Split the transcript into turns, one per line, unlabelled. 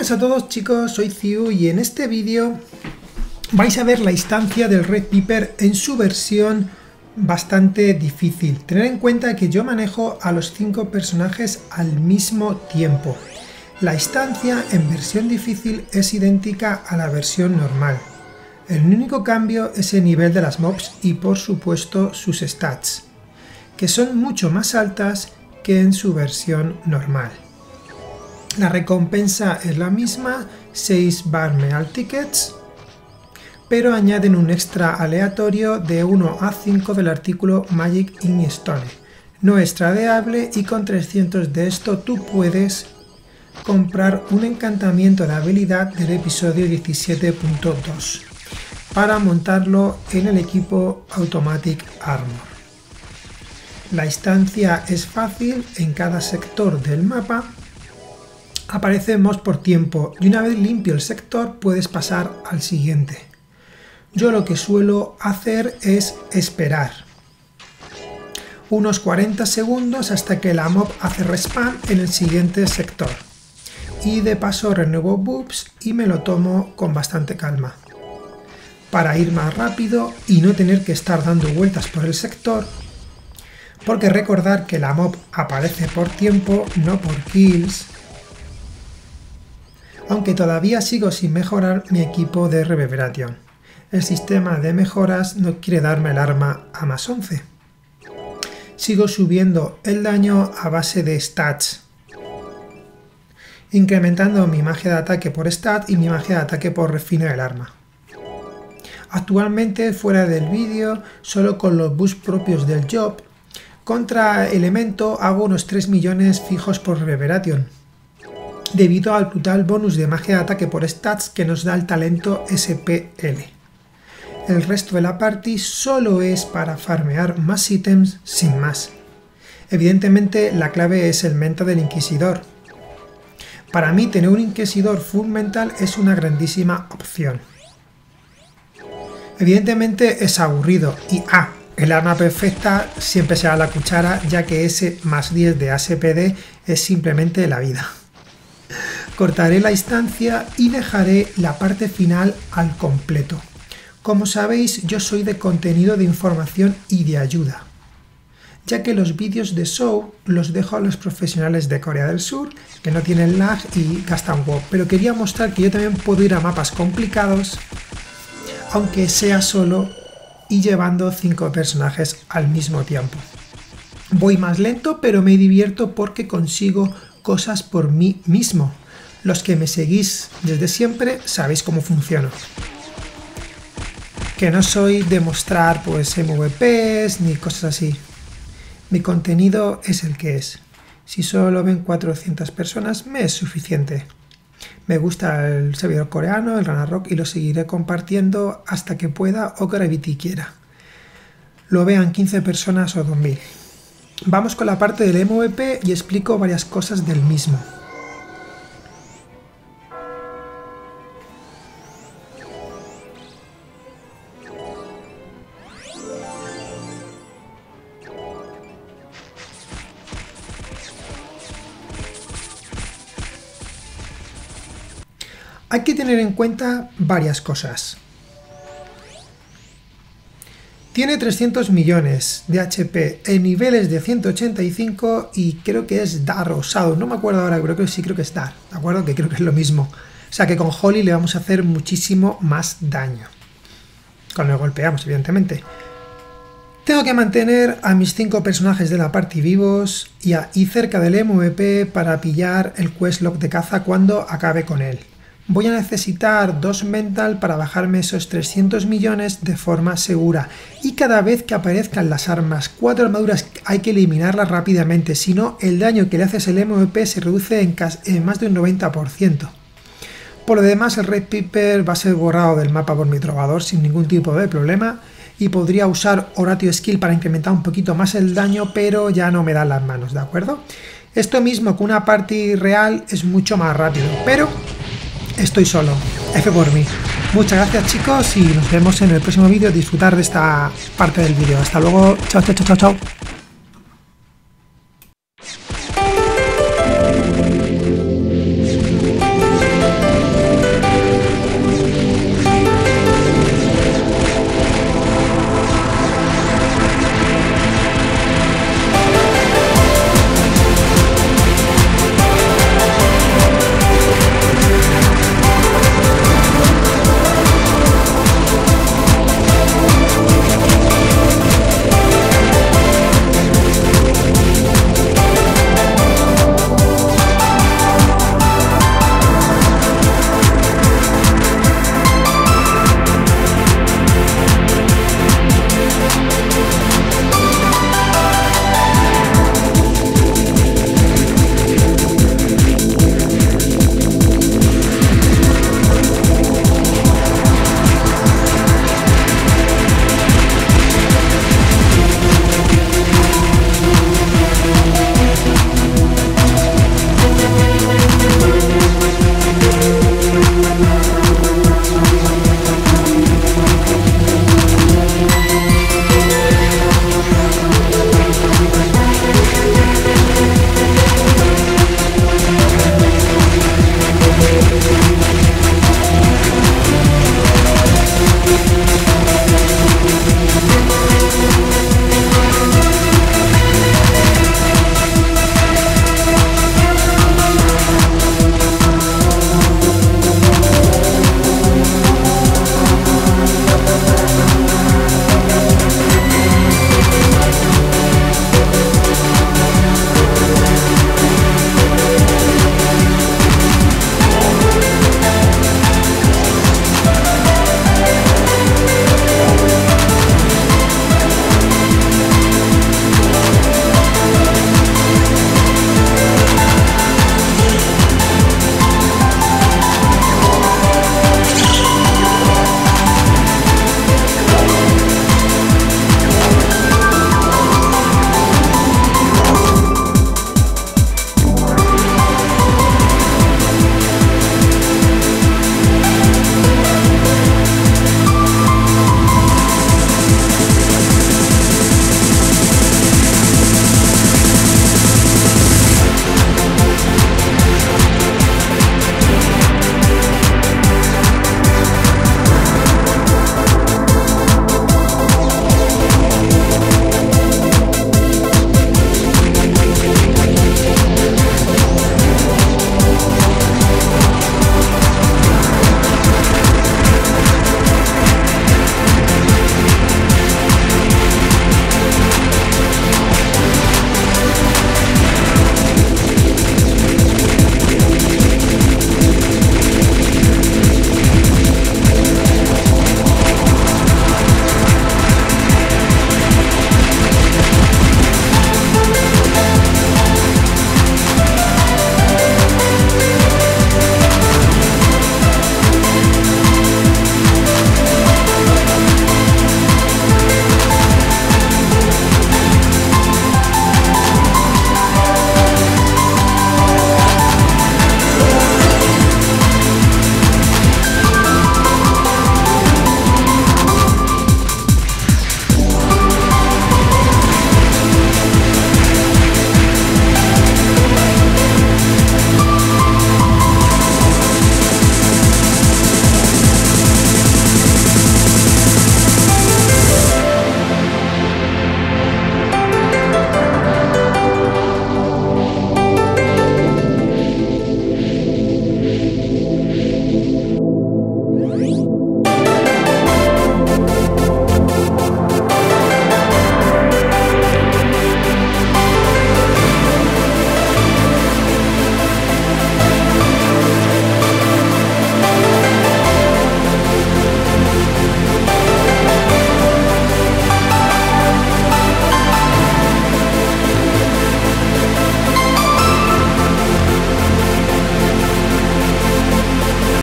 Buenas a todos chicos, soy Ziu y en este vídeo vais a ver la instancia del Red Piper en su versión bastante difícil. Tener en cuenta que yo manejo a los 5 personajes al mismo tiempo. La instancia en versión difícil es idéntica a la versión normal. El único cambio es el nivel de las mobs y por supuesto sus stats, que son mucho más altas que en su versión normal. La recompensa es la misma, 6 Barmeal Tickets, pero añaden un extra aleatorio de 1 a 5 del artículo Magic in Stone. No es tradeable y con 300 de esto tú puedes comprar un encantamiento de habilidad del episodio 17.2 para montarlo en el equipo Automatic Armor. La instancia es fácil, en cada sector del mapa aparecen mobs por tiempo y una vez limpio el sector puedes pasar al siguiente. Yo lo que suelo hacer es esperar unos 40 segundos hasta que la mob hace respawn en el siguiente sector y de paso renuevo buffs y me lo tomo con bastante calma para ir más rápido y no tener que estar dando vueltas por el sector, porque recordar que la mob aparece por tiempo, no por kills, aunque todavía sigo sin mejorar mi equipo de Reverberation. El sistema de mejoras no quiere darme el arma a más 11. Sigo subiendo el daño a base de stats, incrementando mi magia de ataque por stat y mi magia de ataque por refino del arma. Actualmente, fuera del vídeo, solo con los boosts propios del job, contra elemento hago unos 3 millones fijos por Reverberation, debido al brutal bonus de magia de ataque por stats que nos da el talento SPL. El resto de la party solo es para farmear más ítems sin más. Evidentemente la clave es el menta del Inquisidor. Para mí tener un Inquisidor full mental es una grandísima opción. Evidentemente es aburrido y el arma perfecta siempre será la cuchara, ya que ese más 10 de ASPD es simplemente la vida. Cortaré la instancia y dejaré la parte final al completo. Como sabéis, yo soy de contenido de información y de ayuda, ya que los vídeos de show los dejo a los profesionales de Corea del Sur, que no tienen lag y gastan WoW, pero quería mostrar que yo también puedo ir a mapas complicados, aunque sea solo y llevando 5 personajes al mismo tiempo. Voy más lento, pero me divierto porque consigo cosas por mí mismo. Los que me seguís desde siempre sabéis cómo funciono. Que no soy de mostrar pues MVPs ni cosas así. Mi contenido es el que es. Si solo lo ven 400 personas me es suficiente. Me gusta el servidor coreano, el Ragnarok, y lo seguiré compartiendo hasta que pueda o Gravity quiera. Lo vean 15 personas o 2000. Vamos con la parte del MVP y explico varias cosas del mismo. Hay que tener en cuenta varias cosas. Tiene 300 millones de HP en niveles de 185 y creo que es Dar o Shadow, no me acuerdo ahora, creo que es Dar, ¿de acuerdo? Que creo que es lo mismo. O sea que con Holly le vamos a hacer muchísimo más daño. Cuando lo golpeamos, evidentemente. Tengo que mantener a mis 5 personajes de la party vivos y cerca del MVP para pillar el questlog de caza cuando acabe con él. Voy a necesitar 2 mental para bajarme esos 300 millones de forma segura. Y cada vez que aparezcan las armas 4 armaduras hay que eliminarlas rápidamente, si no el daño que le haces el MVP se reduce en más de un 90%. Por lo demás el Red Piper va a ser borrado del mapa por mi trovador sin ningún tipo de problema. Y podría usar Horatio Skill para incrementar un poquito más el daño, pero ya no me dan las manos, ¿de acuerdo? Esto mismo con una party real es mucho más rápido, pero estoy solo, F por mí. Muchas gracias chicos y nos vemos en el próximo vídeo. Disfrutar de esta parte del vídeo. Hasta luego, chao, chao, chao, chao.